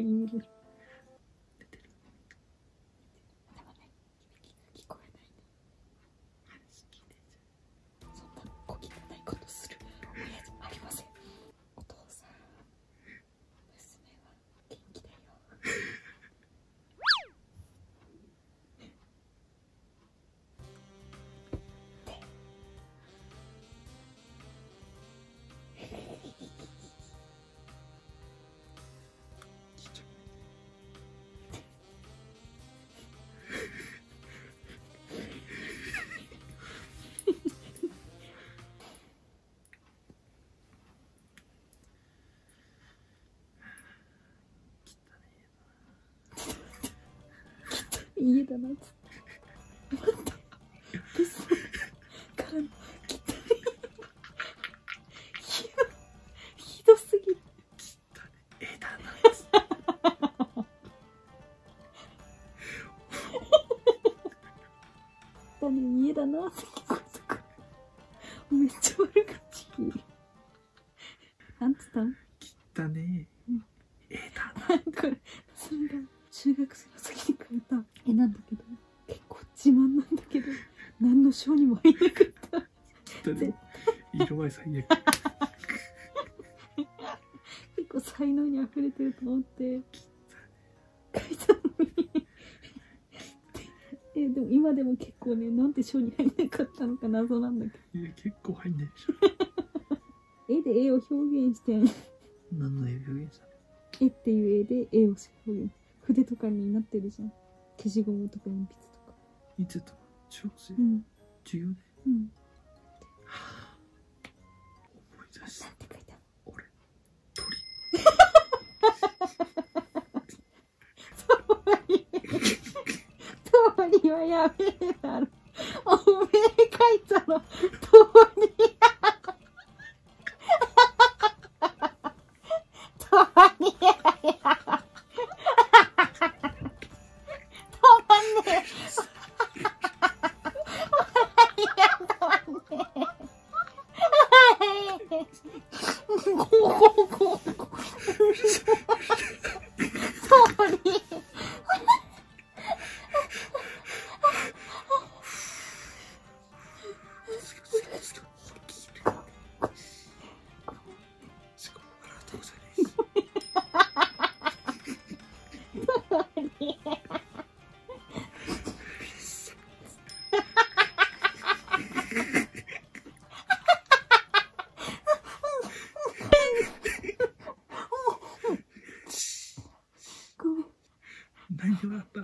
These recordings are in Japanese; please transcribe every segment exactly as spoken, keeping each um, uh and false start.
に見れる。 出てる。 でもね、響きが聞こえないね。 話聞いてんじそんな小汚いことする親じゃありません。お父さん、娘は元気だよ。家だなっつって待ってブスからの汚いひどひどすぎる。 絵だな。 だね、家だなって聞こえたからめっちゃ悪口言う。なんつったん？ 汚ねえ、 うん、 絵だな。 これそれが中学生の時に描いた絵なんだけど、結構自慢なんだけど何の賞にも入んなかった。 汚ねえ、色合い最悪。 結構才能にあふれてると思って描いたのにえでも今でも結構ね、なんで賞に入んなかったのか謎なんだけど。 いや結構入んないでしょ。 絵で絵を表現してん。 何の絵表現したの？ 絵っていう絵で絵を表現、筆とかになってるじゃん、消しゴムとか鉛筆とか。 いつやったの？中学生？ うん、 授業で？ うん、 思い出した。 なんて書いたの？ 俺鳥。 鳥はやべえだろ。おめえ書いたの鳥。 何があった？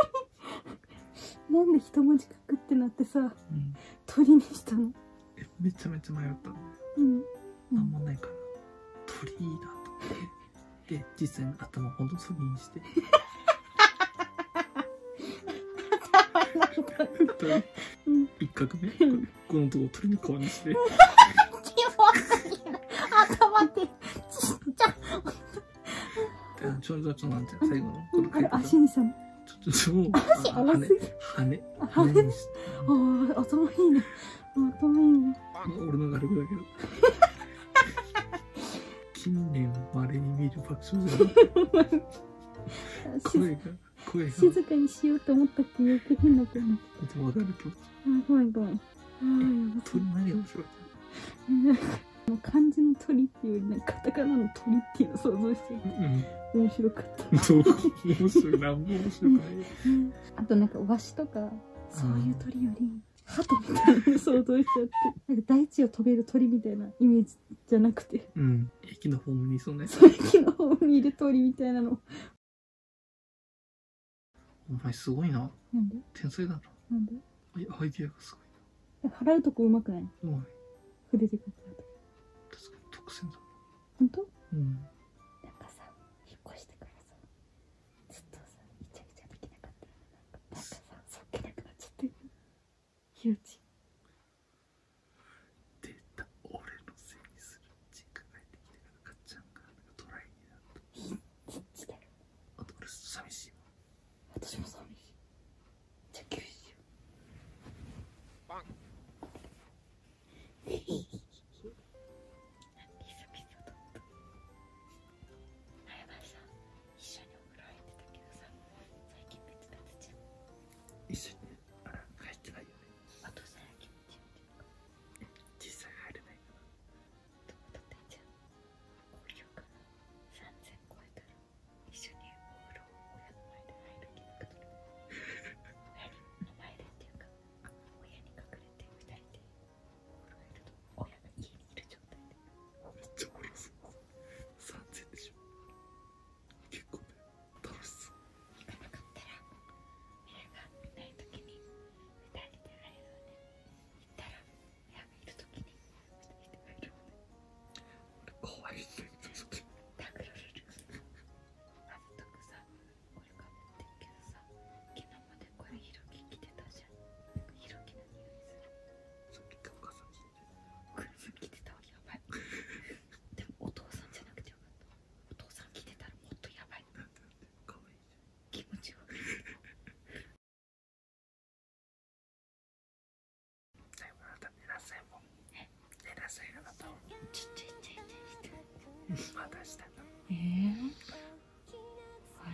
なんで一文字書くってなってさ、 うん、 鳥にしたの？ えめちゃめちゃ迷ったの。 うん、 なんもないから鳥いいなと思ってで実際に頭ほんと鳥にして鳥、 うん、 一画目このとこ鳥の顔にして頭ってちっちゃ。 ちょうどちょっとなんていうの最後のこのあれ足にしたの？ ちょっとちょっと足合わせる。 羽羽にして。ああ頭いいね。頭いいね。 俺のがあるだけど近年稀に見る爆笑じゃない声が声が静かにしようと思ったっけ余計変な声になって。 わかる気持ち。 あごめんごめん。ああやばそう。 鳥何が面白い？ 漢字の鳥っていうよりなんかカタカナの鳥っていうのを想像してうん面白かった。 そう面白いな、もう面白くないよ。 あとなんかワシとかそういう鳥より鳩みたいなの想像しちゃって、なんか大地を飛べる鳥みたいなイメージじゃなくて、 うん駅のホームにそうね。 そう駅の方にいる鳥みたいなの。 お前すごいな。 なんで？ 天才だな。 なんで？ アイアイディアがす払うとこうまくない？ ごい。うまい。 筆で書くと。 確かに特選だ。 ほんと？ うん。 なんかさ、引っ越してからさ、ずっとさ、イチャイチャできなかったよね。なんか、なんかさ、そっけなくなっちゃってる。ひろち。 出た、俺のせいにする。実家帰ってきてからかっちゃんがなんかトライになった。 そっちだよ。 あと俺寂しいわ。 私も寂しい。じゃあ、休止しよう。バン久々だった。早林さん、一緒に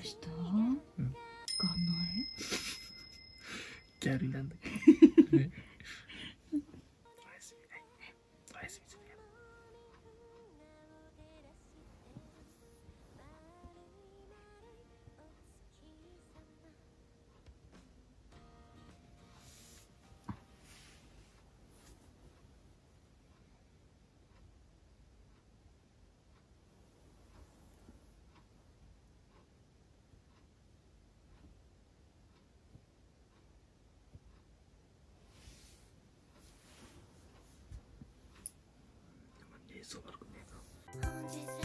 した？ うん。 わかんない。 ギャルなんだけど。ね。おやすみね。おやすみするよ。でもね、そう悪くねえな。